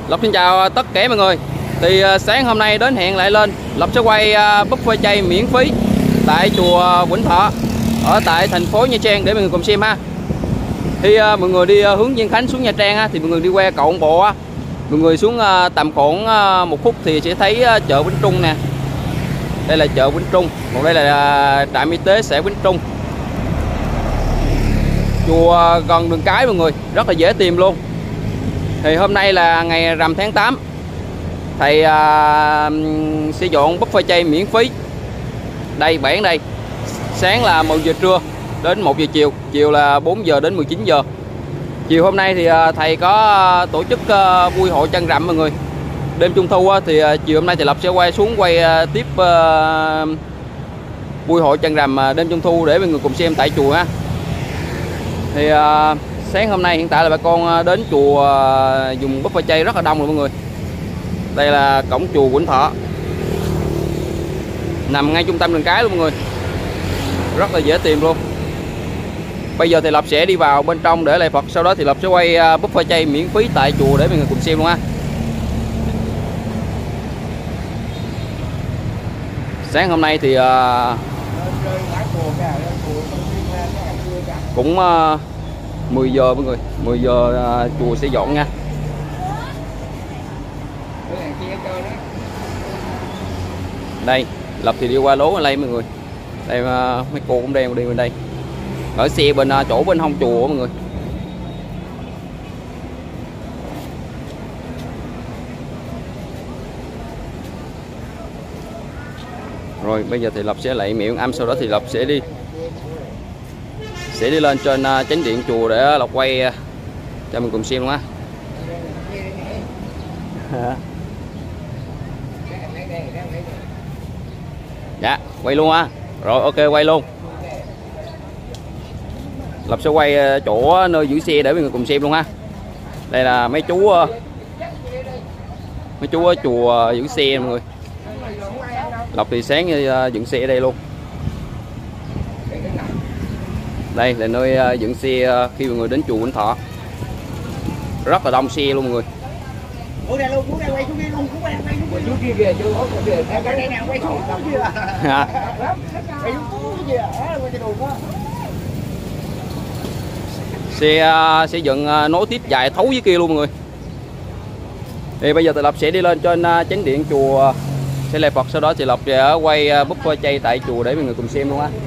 Lộc xin chào tất cả mọi người. Thì sáng hôm nay đến hẹn lại lên, Lộc sẽ quay buffet chay miễn phí tại chùa Vĩnh Thọ ở tại thành phố Nha Trang để mọi người cùng xem ha. Khi mọi người đi hướng Diên Khánh xuống Nha Trang ha, thì mọi người đi qua cầu Ông Bộ á, mọi người xuống tầm khoảng 1 phút thì sẽ thấy chợ Vĩnh Trung nè. Đây là chợ Vĩnh Trung, còn đây là trạm y tế xã Vĩnh Trung. Chùa gần đường cái mọi người, rất là dễ tìm luôn. Thì hôm nay là ngày rằm tháng 8, thầy sẽ dọn buffet chay miễn phí. Đây bảng đây, sáng là 1 giờ trưa đến 1 giờ chiều, chiều là 4 giờ đến 19 giờ. Chiều hôm nay thì thầy có tổ chức vui hội trăng rằm mọi người. Đêm Trung Thu thì chiều hôm nay thì Lộc sẽ quay tiếp vui hội trăng rằm đêm Trung Thu để mọi người cùng xem tại chùa ha. Thì sáng hôm nay hiện tại là bà con đến chùa dùng buffet chay rất là đông rồi mọi người. Đây là cổng chùa Vĩnh Thọ, nằm ngay trung tâm đường cái luôn mọi người, rất là dễ tìm luôn. Bây giờ thì Lộc sẽ đi vào bên trong để lạy Phật, sau đó thì Lộc sẽ quay buffet chay miễn phí tại chùa để mọi người cùng xem luôn ha. Sáng hôm nay thì cũng 10 giờ mọi người, 10 giờ chùa sẽ dọn nha. Đây Lộc thì đi qua lố ở đây mọi người. Đây mấy cô cũng đang đi bên đây, ở xe bên chỗ bên hông chùa mọi người. Rồi bây giờ thì Lộc sẽ lạy miệng âm, sau đó thì Lộc sẽ đi lên trên chánh điện chùa để Lộc quay cho mình cùng xem luôn á. Dạ quay luôn á. Rồi ok quay luôn. Lộc sẽ quay chỗ nơi giữ xe để mọi người cùng xem luôn ha. Đây là mấy chú ở chùa giữ xe mọi người. Lộc thì sáng dựng xe ở đây luôn. Đây là nơi dựng xe khi mọi người đến chùa Vĩnh Thọ, rất là đông xe luôn mọi người. Xe sẽ dựng nối tiếp dài thấu dưới kia luôn mọi người. Thì bây giờ thì Lộc sẽ đi lên trên chánh điện chùa sẽ lạy Phật, sau đó thì Lộc sẽ quay buffet chay tại chùa để mọi người cùng xem luôn á.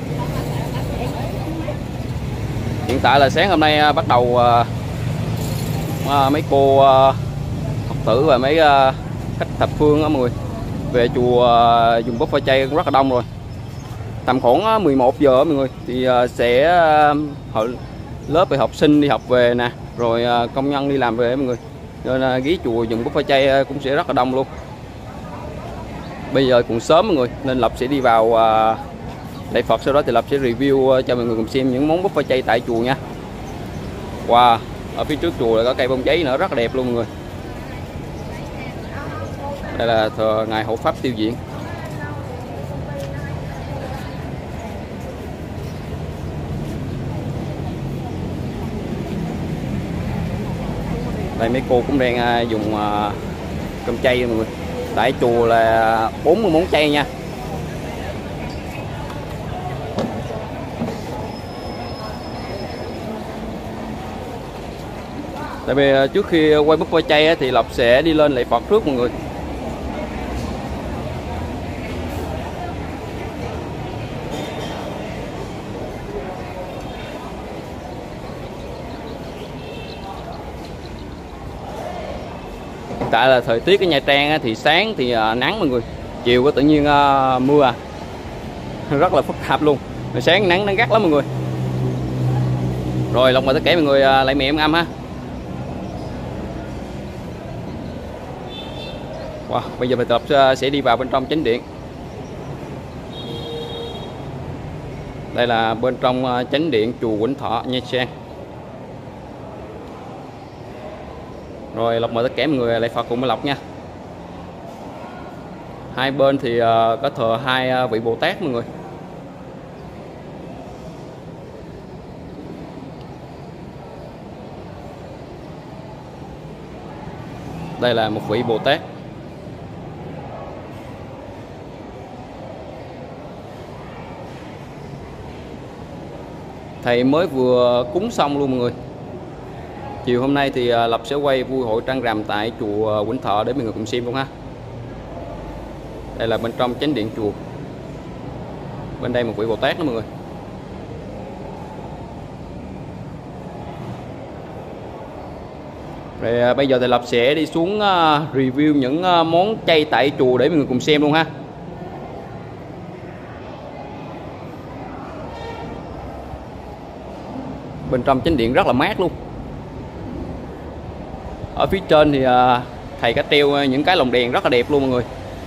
Hiện tại là sáng hôm nay bắt đầu mấy cô Phật tử và mấy khách thập phương đó mọi người về chùa dùng buffet chay cũng rất là đông rồi. Tầm khoảng 11 giờ mọi người thì sẽ lớp về học sinh đi học về nè, rồi công nhân đi làm về mọi người, nên ghé chùa dùng buffet chay cũng sẽ rất là đông luôn. Bây giờ cũng sớm mọi người nên Lộc sẽ đi vào lạy Phật, sau đó thì Lộc sẽ review cho mọi người cùng xem những món buffet chay tại chùa nha. Wow, ở phía trước chùa là có cây bông giấy nữa rất là đẹp luôn mọi người. Đây là thờ ngài hộ pháp tiêu diện. Đây mấy cô cũng đang dùng cơm chay mọi người. Tại chùa là 40 món chay nha. Tại vì trước khi quay buffet chay thì Lộc sẽ đi lên lạy Phật trước mọi người. Tại là thời tiết ở Nha Trang thì sáng thì nắng mọi người, chiều có tự nhiên mưa rất là phức tạp luôn. Rồi sáng nắng nó gắt lắm mọi người. Rồi Lộc mời tất cả mọi người lại mẹ em âm ha. Wow, bây giờ mình tập sẽ đi vào bên trong chánh điện. Đây là bên trong chánh điện chùa Vĩnh Thọ Nha Trang. Rồi Lộc mời tất cả mọi người lạy Phật cùng với Lộc nha. Hai bên thì có thờ hai vị Bồ Tát mọi người. Đây là một vị Bồ Tát. Thầy mới vừa cúng xong luôn mọi người. Chiều hôm nay thì Lập sẽ quay vui hội trăng rằm tại chùa Vĩnh Thọ để mọi người cùng xem luôn ha. Đây là bên trong chánh điện chùa. Bên đây một vị Bồ Tát đó mọi người. Rồi bây giờ thì Lập sẽ đi xuống review những món chay tại chùa để mọi người cùng xem luôn ha. Bên trong chánh điện rất là mát luôn. Ở phía trên thì thầy có treo những cái lồng đèn rất là đẹp luôn mọi người.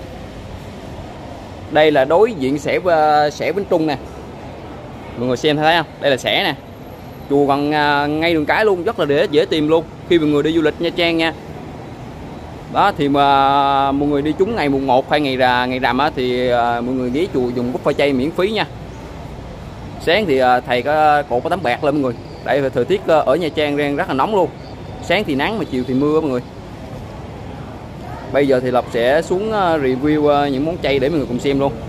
Đây là đối diện xẻ Vĩnh Trung nè. Mọi người xem thấy không? Đây là xẻ nè. Chùa gần ngay đường cái luôn, rất là dễ tìm luôn khi mọi người đi du lịch Nha Trang nha. Đó thì mà mọi người đi trúng ngày mùng 1 hay ngày rằm á thì mọi người ghé chùa dùng buffet chay miễn phí nha. Sáng thì thầy có tấm bạc lên mọi người. Tại thời tiết ở Nha Trang đang rất là nóng luôn. Sáng thì nắng mà chiều thì mưa mọi người. Bây giờ thì Lập sẽ xuống review những món chay để mọi người cùng xem luôn.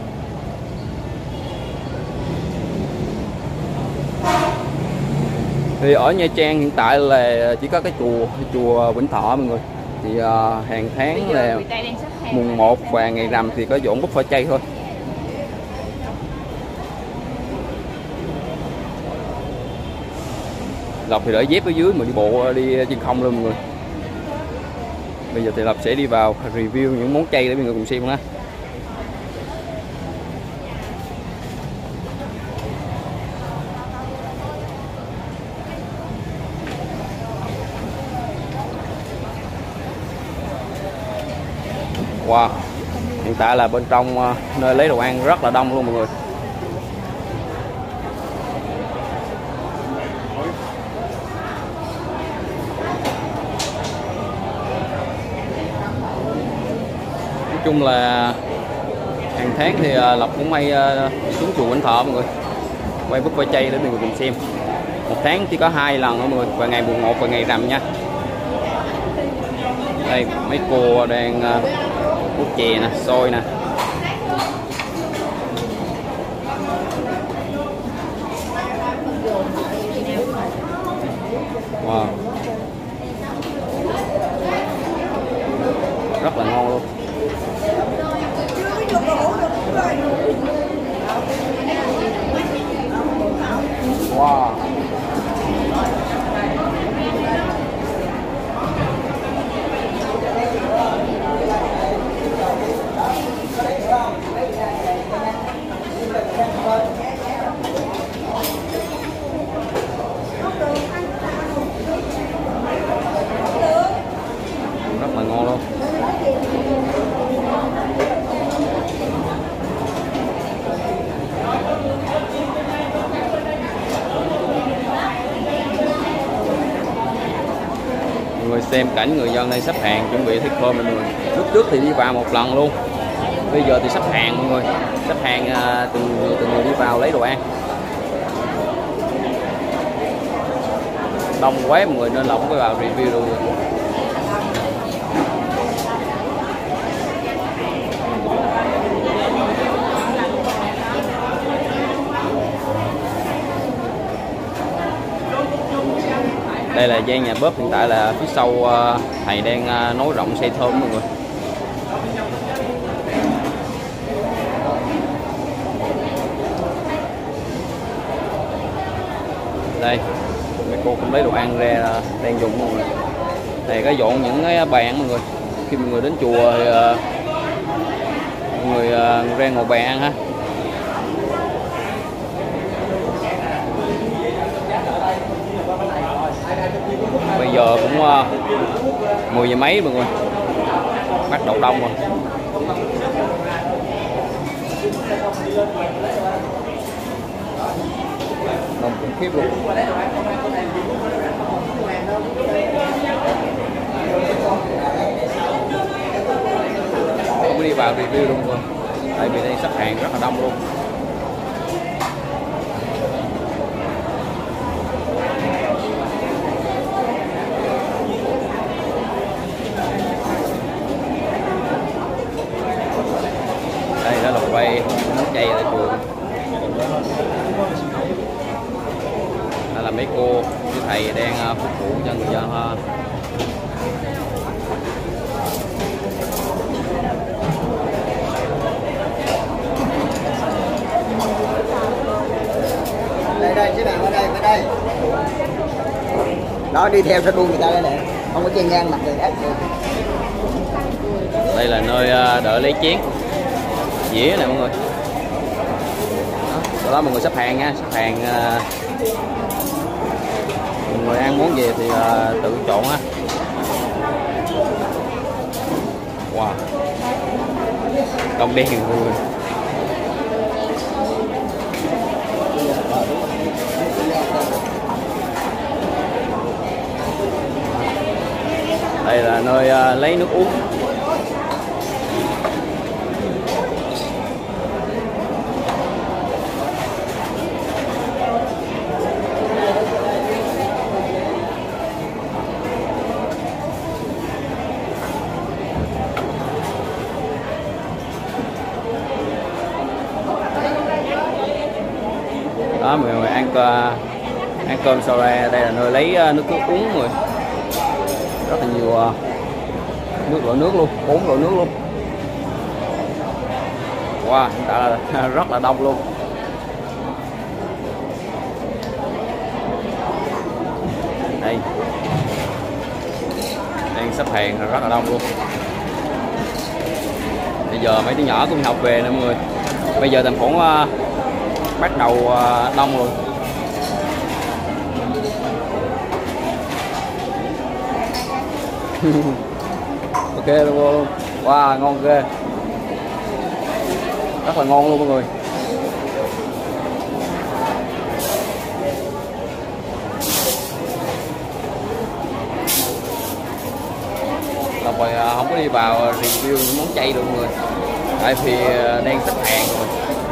Thì ở Nha Trang hiện tại là chỉ có cái chùa Vĩnh Thọ mọi người. Thì hàng tháng là mùng 1 và ngày rằm thì có dọn buffet chay thôi. Lập thì để dép ở dưới mà đi bộ đi trên không luôn mọi người. Bây giờ thì Lập sẽ đi vào review những món chay để mọi người cùng xem ha. Wow, hiện tại là bên trong nơi lấy đồ ăn rất là đông luôn mọi người. Nói chung là hàng tháng thì Lập cũng hay xuống chùa Vĩnh Thọ mọi người, quay buffet chay để mọi người cùng xem. Một tháng chỉ có 2 lần mọi người, vào ngày mùng 1 và ngày rằm nha. Đây mấy cô đang hút chè nè, xôi nè. Wow, rất là ngon luôn. Wow, rất là ngon luôn. Mọi người xem cảnh người dân đây xếp hàng chuẩn bị thịt cơm mọi người. Lúc trước thì đi vào một lần luôn, bây giờ thì xếp hàng mọi người, xếp hàng từng người đi vào lấy đồ ăn. Đông quá mọi người nên là không có vào review luôn. Đây là gian nhà bếp, hiện tại là phía sau thầy đang nối rộng xây thơm mọi người. Đây mấy cô cũng lấy đồ ăn ra đang dùng mọi người. Thầy có dọn những cái bàn mọi người. Khi mọi người đến chùa thì mọi người ra ngồi bàn ăn ha. Bây giờ cũng 10 giờ mấy mọi người, bắt đầu đông rồi. Đông khủng khiếp luôn. Không có đi vào review luôn rồi, tại vì đây xếp hàng rất là đông luôn. chay tại chùa. Đây là mấy cô với thầy đang phục vụ cho người dân ha. Đây chứ nào, ở đây đó, đi theo sẽ đu người ta đây nè, không có chen ngang mặt người khác. Đây là nơi đợi lấy chén dĩa nè mọi người. Sau đó mọi người xếp hàng nha, xếp hàng mọi người ăn món gì thì tự chọn ha. Wow, đông đen mọi người. Đây là nơi lấy nước uống. Đó mọi người ăn cơm sau đây. Đây là nơi lấy nước uống rồi, rất là nhiều loại nước luôn, 4 loại nước luôn. Wow, hiện tại là rất là đông luôn. Đây đang xếp hàng rất là đông luôn. Bây giờ mấy đứa nhỏ cũng đi học về nè mọi người. Bây giờ thành phố bắt đầu đông rồi. Ok luôn. Wow, ngon ghê, rất là ngon luôn mọi người. Là rồi không có đi vào review những món chay được mọi người, tại vì đang xếp hàng rồi.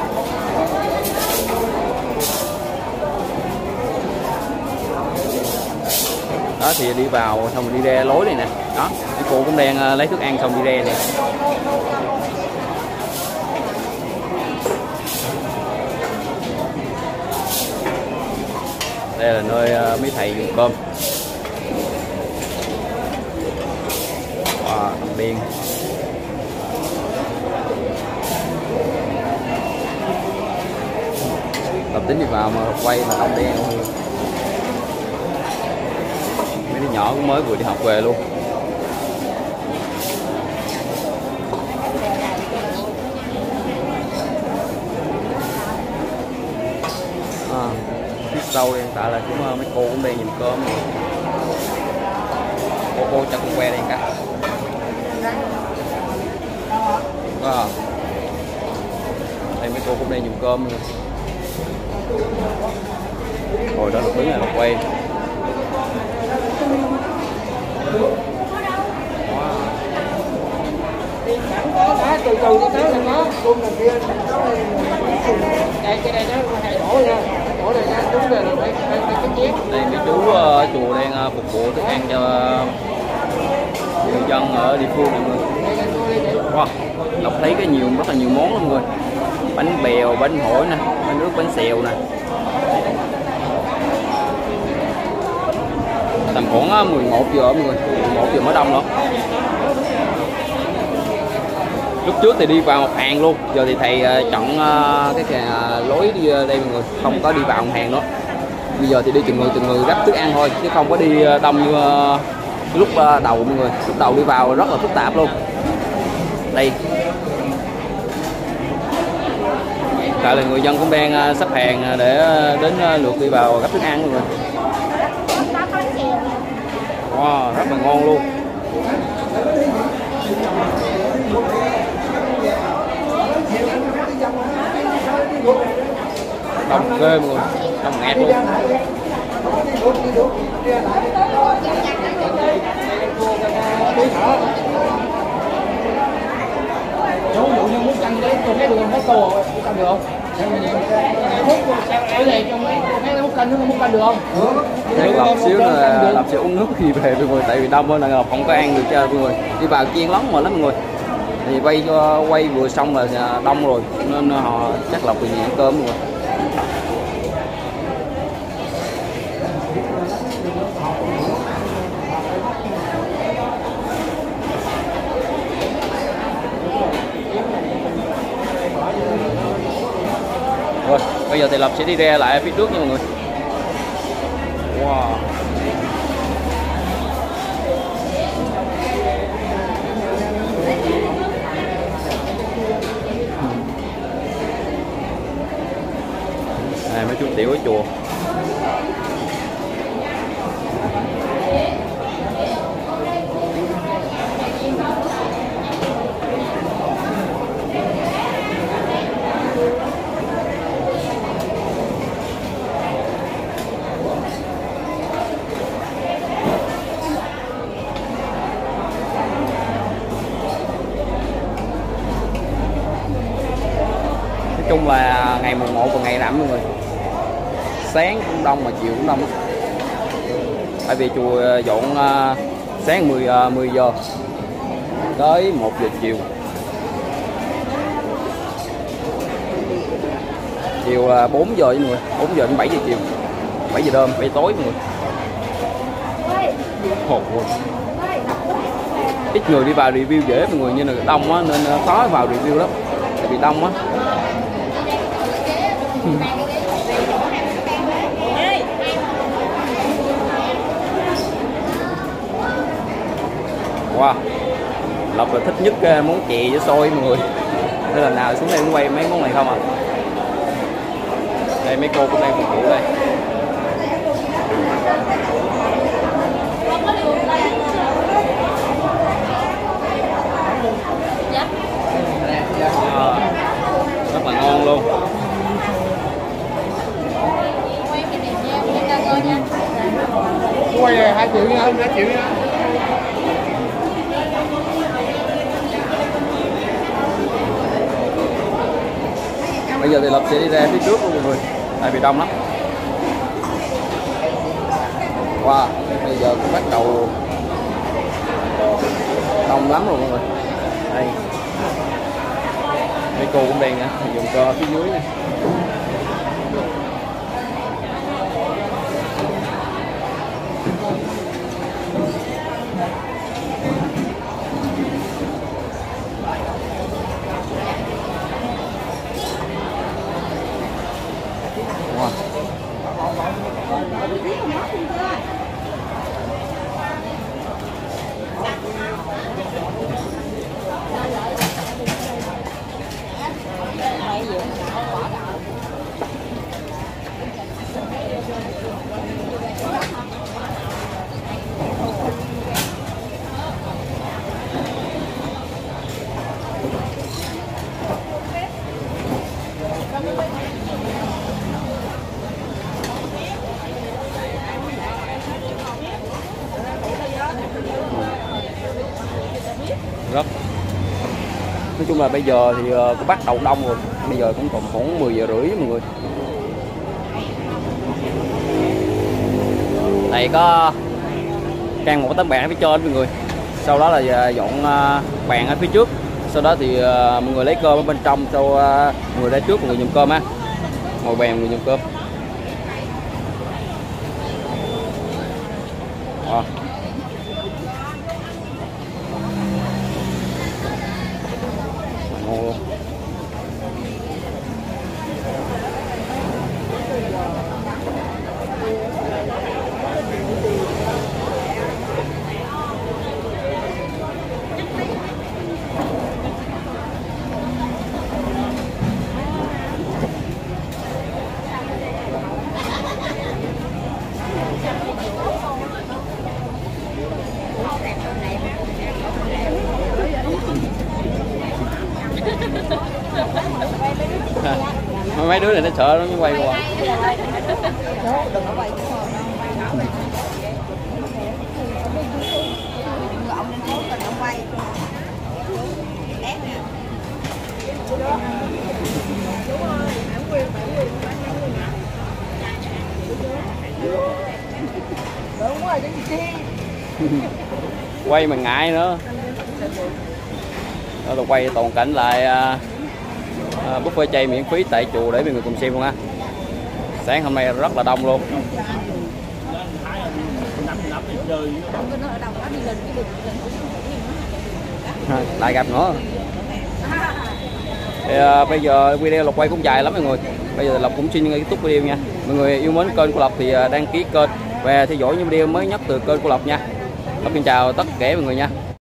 Đó thì đi vào xong rồi đi ra lối này nè. Đó, cái cô cũng đang lấy thức ăn xong đi ra nè. Đây là nơi mấy thầy dùng cơm. Wow, đồng điên. Tập tính đi vào mà quay là đồng đen luôn. Mấy đứa nhỏ cũng mới vừa đi học về luôn. Phía sau hiện tại là cũng mấy cô cũng đang nhìn cơm. Cô cho con que đây cả. Đây mấy cô cũng đang nhìn cơm luôn. Rồi đó là đứng này là quay. Từ từ đi tới là có cung này kia. Đây cái này nó hay đổ nha, đổ này nha, đúng rồi là phải cái chén. Đây mấy chú chùa đang phục vụ thức ăn cho người dân ở địa phương này mọi người. Wow, Lộc thấy cái rất là nhiều món luôn mọi người. Bánh bèo, bánh hỏi nè, bánh nước, bánh xèo nè. Tầm khoảng 11 giờ mọi người, 11 giờ mới đông nữa. Lúc trước thì đi vào một hàng luôn, giờ thì thầy chọn cái lối đi đây mọi người, không có đi vào một hàng nữa. Bây giờ thì đi từng người gấp thức ăn thôi, chứ không có đi đông như lúc đầu mọi người. Lúc đầu đi vào rất là phức tạp luôn. Đây, tại là người dân cũng đang xếp hàng để đến lượt đi vào gấp thức ăn mọi người. Wow, rất là ngon luôn. Đông ghê mọi người, đông nghẹt luôn. Chú dụ như muốn canh đấy, tôi thấy được hết tô rồi, canh được không? Cái này trong cái thấy muốn canh, nó muốn canh được không? Nước lọc xíu là làm xíu uống nước khi về mọi người, tại vì đông là không có ăn được cho mọi người. Đi vào chiên lắm mà lắm mọi người. Thì quay vừa xong là đông rồi nên họ chắc là về nhà ăn cơm rồi. Rồi, bây giờ thì Lập sẽ đi ra lại phía trước nha mọi người. Wow. Đây, mấy chú tiểu ở chùa. Nói chung là ngày mùng 1 và ngày rằm mọi người, sáng cũng đông mà chiều cũng đông. Tại vì chùa dọn sáng 10 giờ tới 1 giờ chiều, chiều là 4 giờ với mọi người, 4 giờ đến 7 giờ chiều, 7 giờ đêm, 7 giờ tối mọi người. Ít người đi vào review dễ mọi người, như là đông á nên khó vào review lắm, tại vì đông á. Wow, Lộc là thích nhất món chè với xôi mọi người, nên là nào xuống đây cũng quay mấy món này không à. Đây mấy cô cũng đang phục vụ đây. Rất là ngon luôn. Quay 2 triệu nha, 2 triệu nha. Bây giờ thì Lập sẽ đi ra phía trước luôn mọi người, tại vì đông lắm. Wow, bây giờ cũng bắt đầu đông lắm rồi mọi người. Đây, mấy cô cũng đang dùng cơ phía dưới nè. Rất, nói chung là bây giờ thì cũng bắt đầu đông rồi, bây giờ cũng còn khoảng 10 giờ rưỡi mọi người. Đây có căn một tấm bàn ở phía trên mọi người, sau đó là dọn bàn ở phía trước, sau đó thì mọi người lấy cơm ở bên trong, sau mọi người ra trước mọi người dùng cơm á, ngồi bàn mọi người dùng cơm. Wow. Ngon luôn. Mấy đứa này nó sợ nó mới quay qua. Quay mà ngại nữa. Đó là quay toàn cảnh lại buffet chay miễn phí tại chùa để mọi người cùng xem luôn ha. Sáng hôm nay rất là đông luôn. Lại gặp nữa. Thì, bây giờ video Lộc quay cũng dài lắm mọi người. Bây giờ Lộc cũng xin kết thúc video nha. Mọi người yêu mến kênh của Lộc thì đăng ký kênh và theo dõi những video mới nhất từ kênh của Lộc nha. Lộc xin chào tất cả mọi người nha.